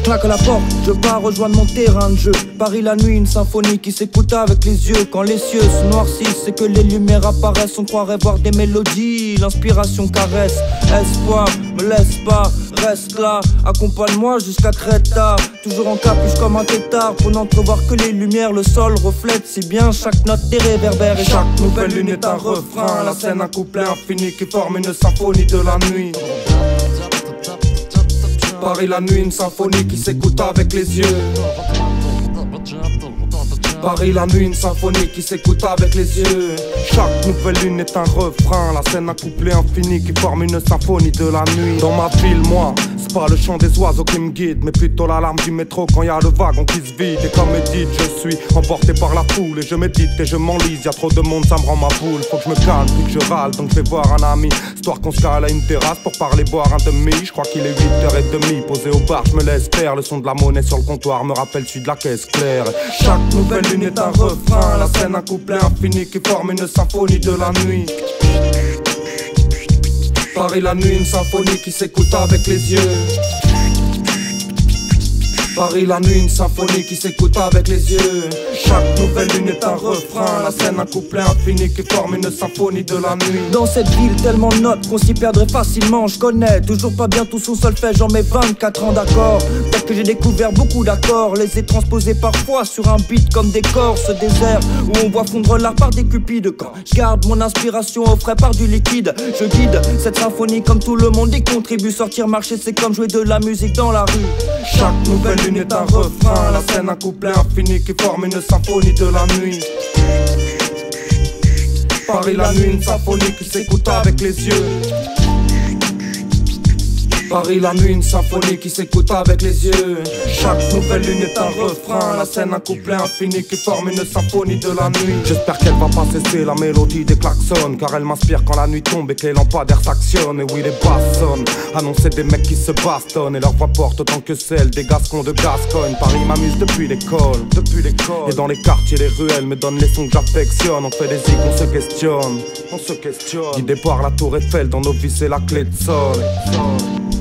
claque la porte, je pars rejoindre mon terrain de jeu. Paris la nuit, une symphonie qui s'écoute avec les yeux. Quand les cieux se noircissent et que les lumières apparaissent, on croirait voir des mélodies, l'inspiration caresse. Espoir, me laisse pas, reste là, accompagne-moi jusqu'à très tard. Toujours en capuche comme un tétard, pour n'entrevoir que les lumières. Le sol reflète si bien chaque note des réverbères. Et chaque nouvelle lune est un refrain, la scène un couplet infini qui forme une symphonie de la nuit. Paris la nuit, une symphonie qui s'écoute avec les yeux. Paris la nuit, une symphonie qui s'écoute avec les yeux. Chaque nouvelle lune est un refrain, la scène un couplet infini qui forme une symphonie de la nuit. Dans ma ville, moi, c'est pas le chant des oiseaux qui me guide, mais plutôt l'alarme du métro quand y a le wagon qui se vide. Et comme Edith, je suis emporté par la foule et je médite et je m'enlise. Y'a trop de monde, ça me rend ma boule. Faut que je me calme, puis que je râle, donc je vais voir un ami, histoire qu'on se cale à une terrasse pour parler, boire un demi. Je crois qu'il est 8h30, posé au bar, je me laisse faire. Le son de la monnaie sur le comptoir me rappelle celui de la caisse claire. Chaque nouvelle lune est un refrain, la scène un couplet infini qui forme une symphonie de la nuit. Paris la nuit, une symphonie qui s'écoute avec les yeux. Paris la nuit, une symphonie qui s'écoute avec les yeux. Chaque nouvelle lune est un refrain, la scène un couplet infini qui forme une symphonie de la nuit. Dans cette ville tellement de notes qu'on s'y perdrait facilement. Je connais toujours pas bien tout son solfège, j'en mets 24 ans d'accord. Peut-être que j'ai découvert beaucoup d'accords, les ai transposés parfois sur un beat comme des corps. Ce désert où on voit fondre l'art par des cupides. Quand je garde mon inspiration au frais par du liquide, je guide cette symphonie comme tout le monde y contribue. Sortir marcher c'est comme jouer de la musique dans la rue. Chaque nouvelle lune est un refrain, la scène un couplet infini qui forme une symphonie de la nuit. Paris la nuit, une symphonie qui s'écoute avec les yeux. Paris la nuit, une symphonie qui s'écoute avec les yeux. Chaque nouvelle lune est un refrain, la scène un couplet infini qui forme une symphonie de la nuit. J'espère qu'elle va pas cesser la mélodie des klaxons, car elle m'inspire quand la nuit tombe et que les lampadaires s'actionnent. Et oui, les basses sonnent, annoncer des mecs qui se bastonnent, et leur voix porte autant que celle des Gascons de Gascogne. Paris m'amuse depuis l'école, et dans les quartiers, les ruelles me donnent les sons que j'affectionne. On fait des zigs, on se questionne, Guidé par la tour Eiffel, dans nos vies c'est la clé de sol.